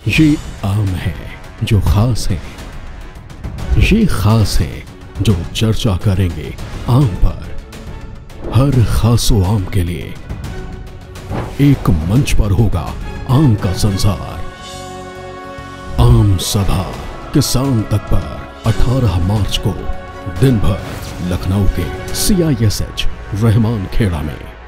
ये आम है जो खास है, ये खास है जो चर्चा करेंगे आम पर। हर खासो आम के लिए एक मंच पर होगा आम का संसार। आम सभा किसान तत्पर 18 मार्च को दिन भर लखनऊ के CISH रहमान खेड़ा में।